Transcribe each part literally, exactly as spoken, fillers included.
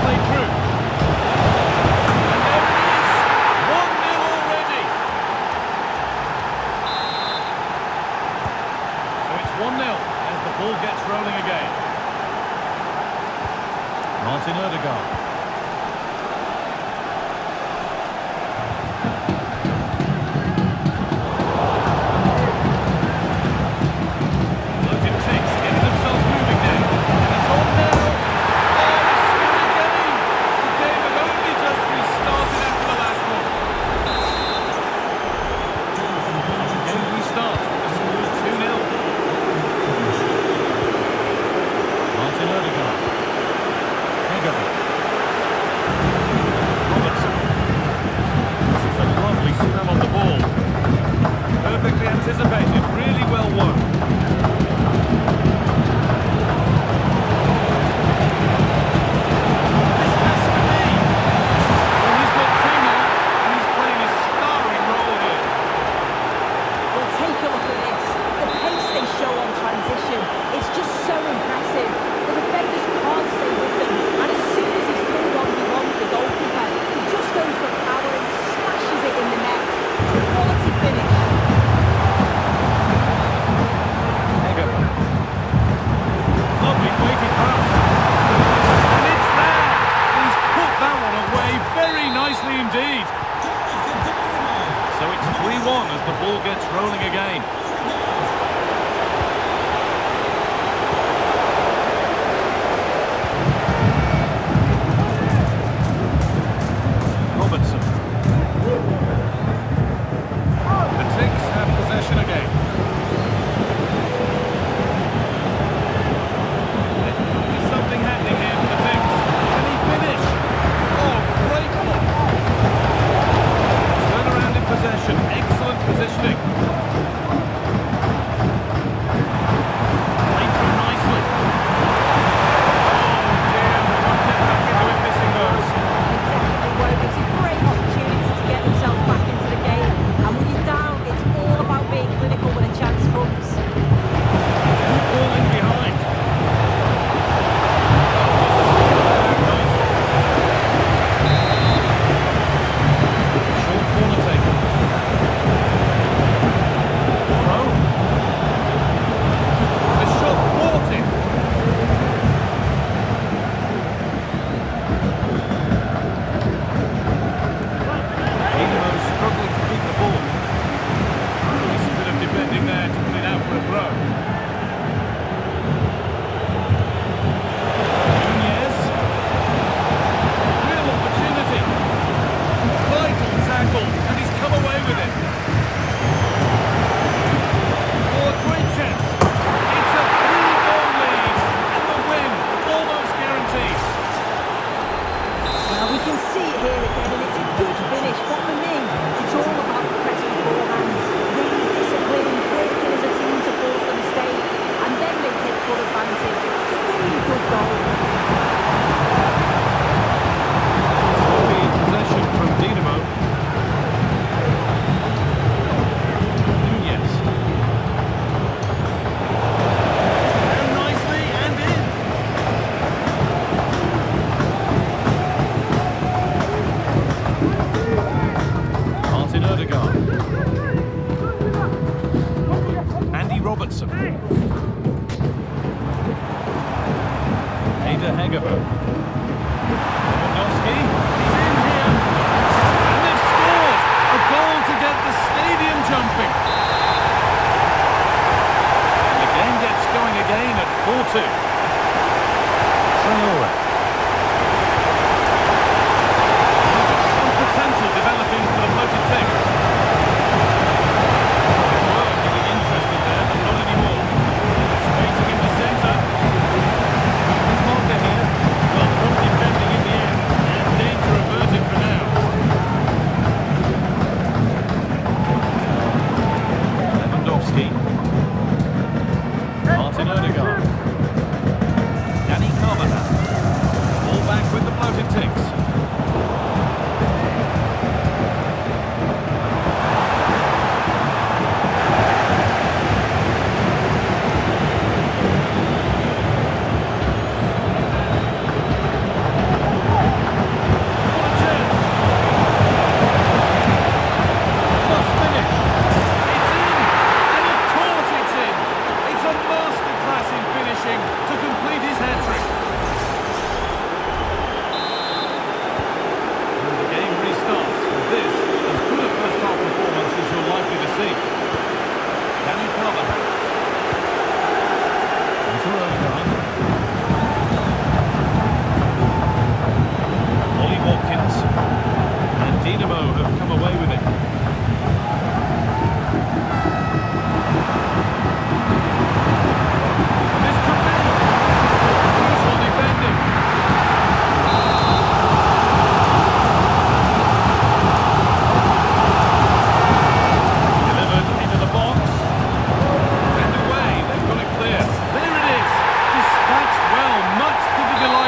play through. And there it is, one nil already. So it's one nil as the ball gets rolling again. Martin Odegaard.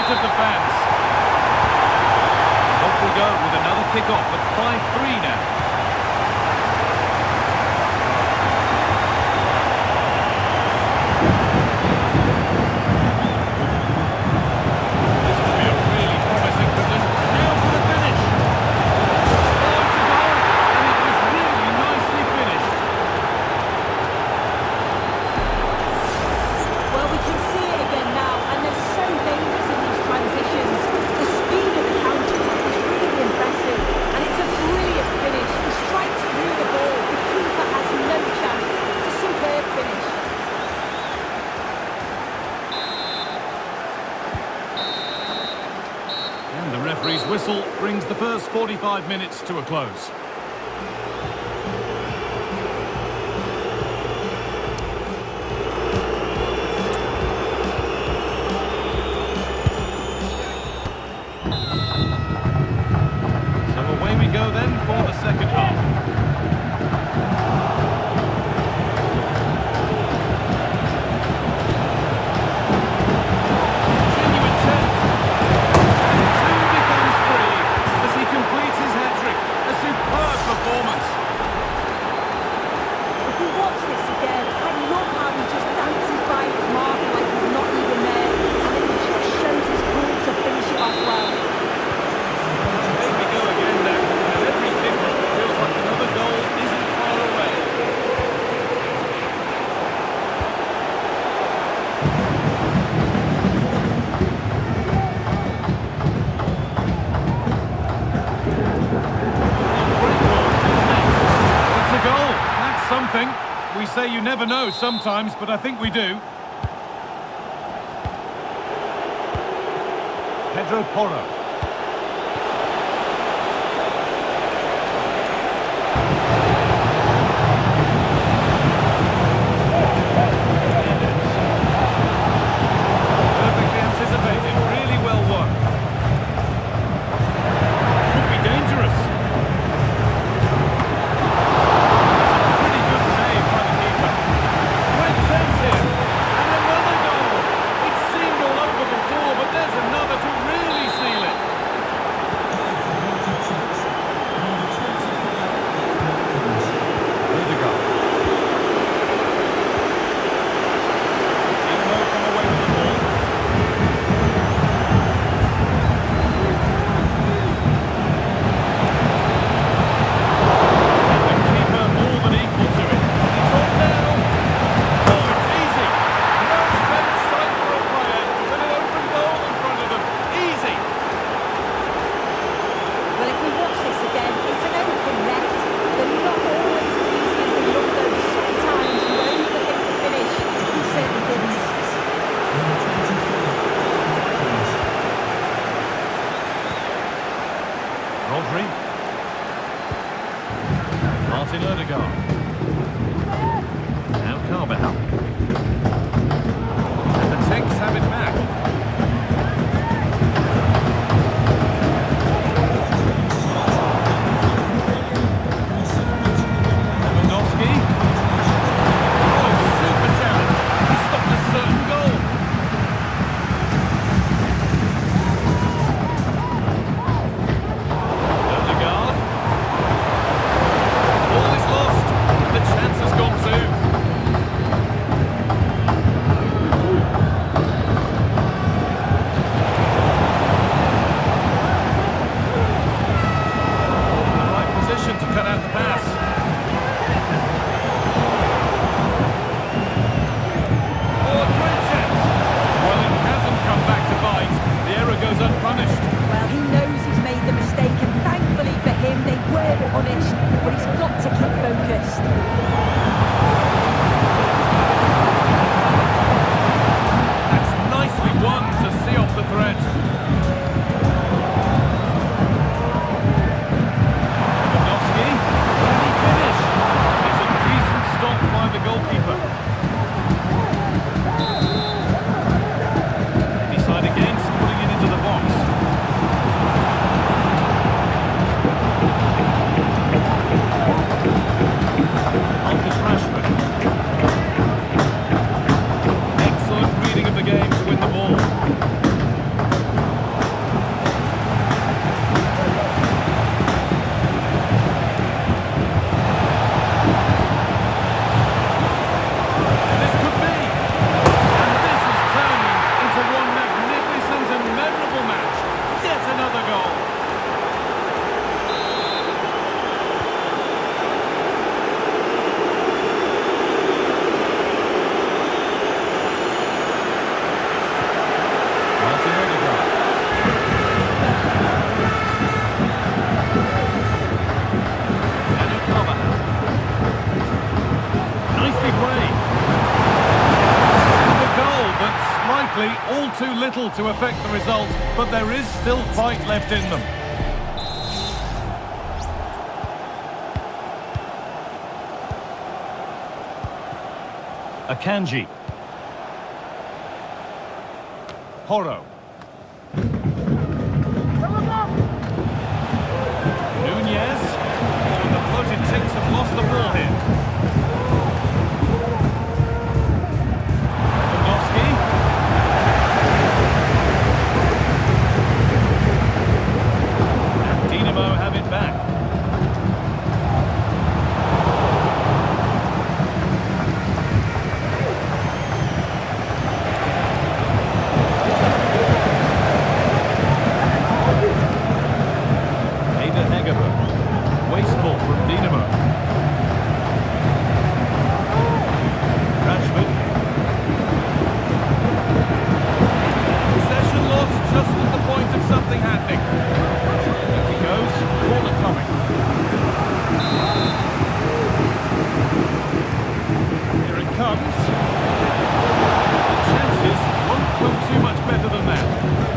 spirit of the fans. Off we go with another kick-off at five three now. Referee's whistle brings the first forty-five minutes to a close. So away we go then for the second half. Something. We say you never know sometimes, but I think we do. Pedro Porro. Perfectly anticipated, really well won. Could be dangerous. Rodri. Martin Odegaard. Now Carvajal. And the Czechs have it back. Lewandowski. Oh, super challenge. He stopped a certain goal. to affect the result, but there is still fight left in them. Akanji. Horo. Nunez. Oh, the floated ticks have lost the ball here. Lewandowski. And Dinamo have it back. Wasteful from Dinamo. Rashford. Possession lost just at the point of something happening. There he goes, corner coming. Here it comes. The chances won't come too much better than that.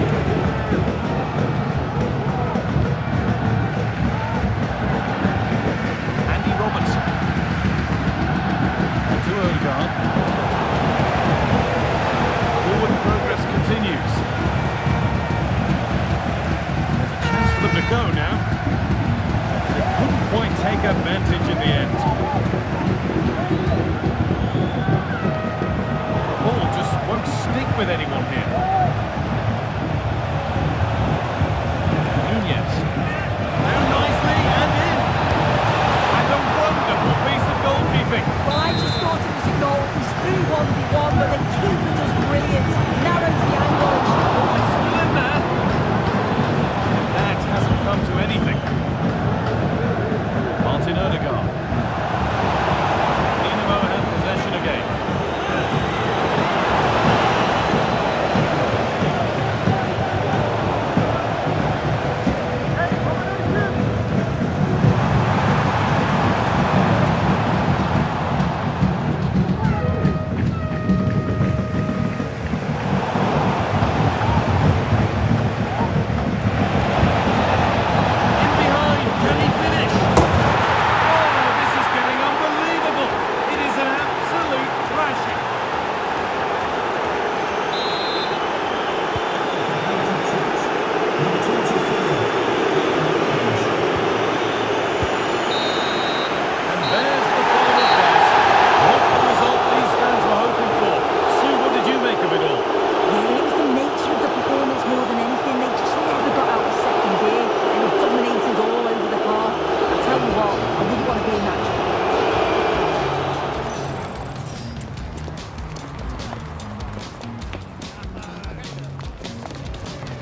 Forward progress continues. There's a chance for them to go now. They couldn't quite take advantage in the end. The ball just won't stick with anyone here.